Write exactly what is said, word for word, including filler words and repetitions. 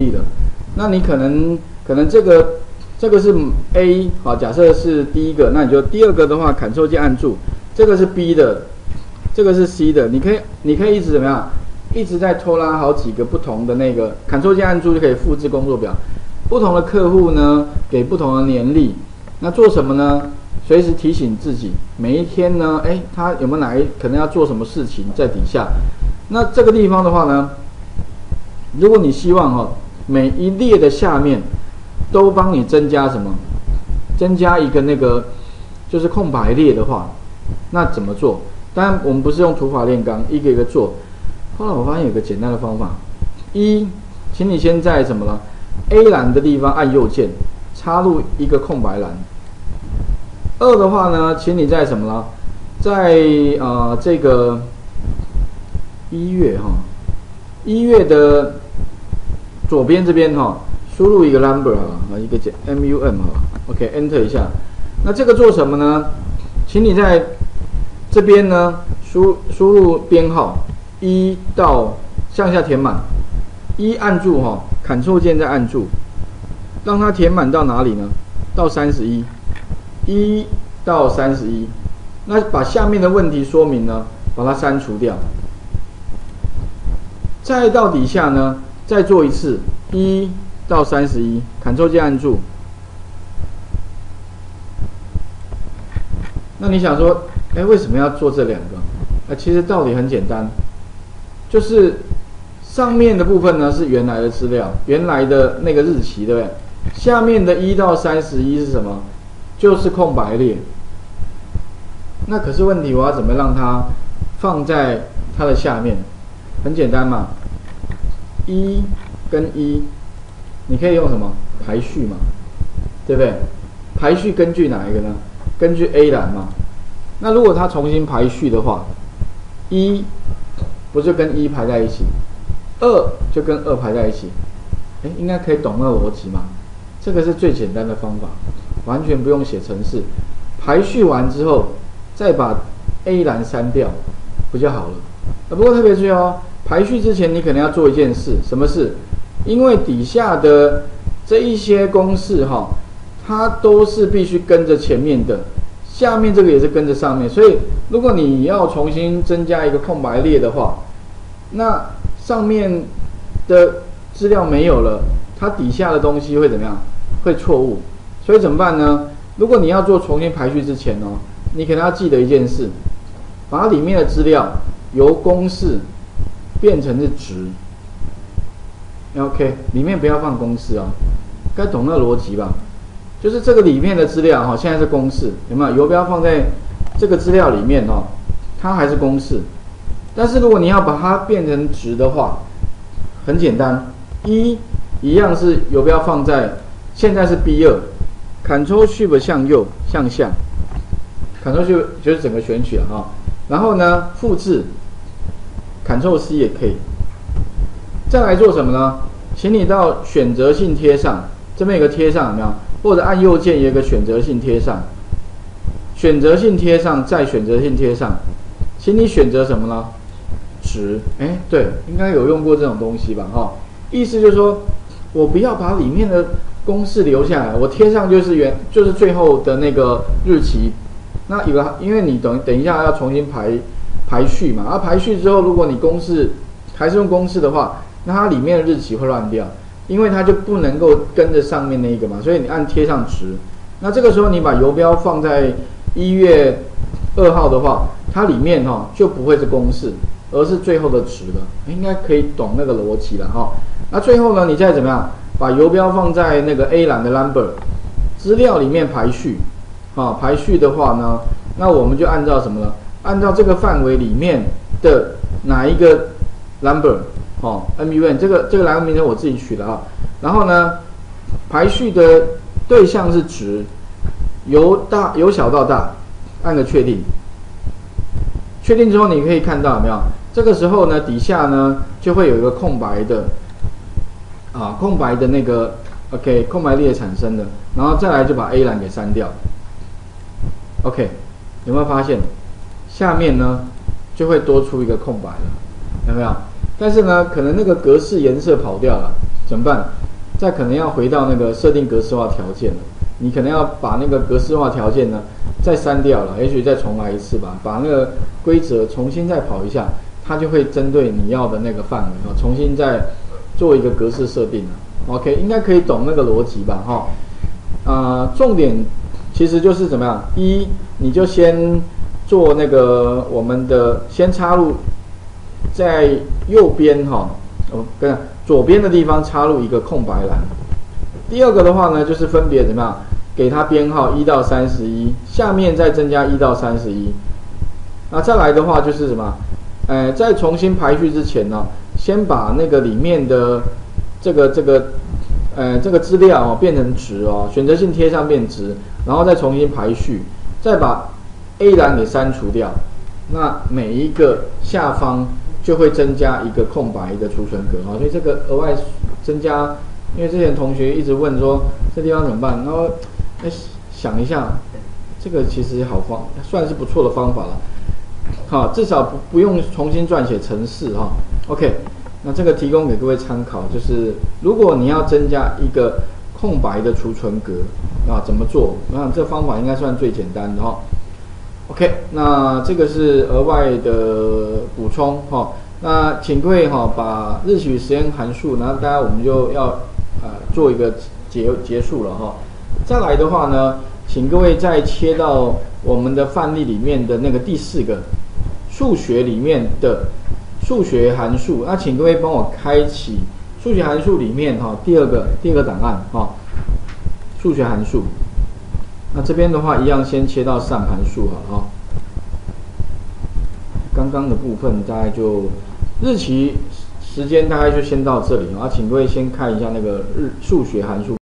的。那你可能可能这个这个是 A 好，假设是第一个，那你就第二个的话 ，Ctrl 键按住，这个是 B 的，这个是 C 的，你可以你可以一直怎么样，一直在拖拉好几个不同的那个 Ctrl 键按住就可以复制工作表，不同的客户呢给不同的年历，那做什么呢？随时提醒自己，每一天呢，哎，他有没有哪一可能要做什么事情在底下？那这个地方的话呢，如果你希望哈、哦，每一列的下面都帮你增加什么？增加一个那个就是空白列的话，那怎么做？当然我们不是用土法炼钢，一个一个做。后来我发现有个简单的方法：一，请你先在什么了 A 栏的地方按右键，插入一个空白栏。二的话呢，请你在什么了？在呃这个一月哈，一月的左边这边哈，输入一个 number 啊，一个简 M U M 哈 ，OK，Enter 一下。那这个做什么呢？请你在这边呢输输入编号一到向下填满，一按住哈 ，Ctrl 键再按住，让它填满到哪里呢？到三十一。一到三十一，那把下面的问题说明呢，把它删除掉。再到底下呢，再做一次，一到三十一 ，Ctrl 键按住。那你想说，哎，为什么要做这两个？啊，其实道理很简单，就是上面的部分呢是原来的资料，原来的那个日期，对不对？下面的一到三十一是什么？就是空白列。那可是问题，我要怎么让它放在它的下面？很简单嘛，一跟一，你可以用什么排序嘛，对不对？排序根据哪一个呢？根据 A 栏嘛。那如果它重新排序的话，一不就跟一排在一起，二就跟二排在一起，哎，应该可以懂那个逻辑嘛？这个是最简单的方法。完全不用写程式，排序完之后再把 A 栏删掉，不就好了？啊，不过特别注意哦，排序之前你可能要做一件事，什么事？因为底下的这一些公式哈、哦，它都是必须跟着前面的，下面这个也是跟着上面，所以如果你要重新增加一个空白列的话，那上面的资料没有了，它底下的东西会怎么样？会错误。所以怎么办呢？如果你要做重新排序之前哦，你可能要记得一件事，把里面的资料由公式变成是值。OK， 里面不要放公式哦，该懂那个逻辑吧？就是这个里面的资料哈、哦，现在是公式，有没有？游标放在这个资料里面哦，它还是公式。但是如果你要把它变成值的话，很简单，一一样是游标放在现在是 B 二。Ctrl Shift 向右向下 ，Ctrl Shift 就是整个选取了哈。然后呢，复制 ，Ctrl C 也可以。再来做什么呢？请你到选择性贴上，这边有个贴上有没有？或者按右键有一个选择性贴上，选择性贴上再选择性贴上，请你选择什么呢？值，哎，对，应该有用过这种东西吧？哈，意思就是说我不要把里面的公式留下来，我贴上就是原就是最后的那个日期。那有个，因为你等等一下要重新排排序嘛，而、啊、排序之后，如果你公式还是用公式的话，那它里面的日期会乱掉，因为它就不能够跟着上面那一个嘛，所以你按贴上值。那这个时候你把游标放在一月二号的话，它里面哈、哦、就不会是公式，而是最后的值了，应该可以懂那个逻辑了哈。那最后呢，你再怎么样？把游标放在那个 A 栏的 number 资料里面排序，啊，排序的话呢，那我们就按照什么呢？按照这个范围里面的哪一个 number， 哦 ，M U N 这个这个栏目名称我自己取的啊。然后呢，排序的对象是值，由大由小到大，按个确定。确定之后，你可以看到有没有？这个时候呢，底下呢就会有一个空白的。啊，空白的那个 ，OK， 空白列产生的，然后再来就把 A 栏给删掉。OK， 有没有发现下面呢就会多出一个空白了？有没有？但是呢，可能那个格式颜色跑掉了， 怎么办？再可能要回到那个设定格式化条件了。你可能要把那个格式化条件呢再删掉了，也许再重来一次吧，把那个规则重新再跑一下，它就会针对你要的那个范围哦，重新再做一个格式设定了。OK， 应该可以懂那个逻辑吧？哈、哦，啊、呃，重点其实就是怎么样？一，你就先做那个我们的先插入在右边哈，哦，跟左边的地方插入一个空白栏。第二个的话呢，就是分别怎么样？给它编号一到三十一，下面再增加一到三十一。那再来的话就是什么？呃，在重新排序之前呢、哦，先把那个里面的这个这个呃这个资料哦变成值哦，选择性贴上变值，然后再重新排序，再把 A 栏给删除掉。那每一个下方就会增加一个空白的储存格啊、哦，所以这个额外增加。因为之前同学一直问说这地方怎么办，然后哎想一下，这个其实好方，算是不错的方法了。好，至少不不用重新撰写程式哈。OK， 那这个提供给各位参考，就是如果你要增加一个空白的储存格啊，怎么做？那这方法应该算最简单的哈。OK， 那这个是额外的补充哈。那请各位哈把日期与时间函数，然后大家我们就要。呃，做一个结结束了哈。再来的话呢，请各位再切到我们的范例里面的那个第四个数学里面的数学函数。那请各位帮我开启数学函数里面哈第二个第二个档案哈，数学函数。那这边的话一样先切到上函数哈哈。刚刚的部分大概就日期。时间大概就先到这里啊，请各位先看一下那个日数学函数。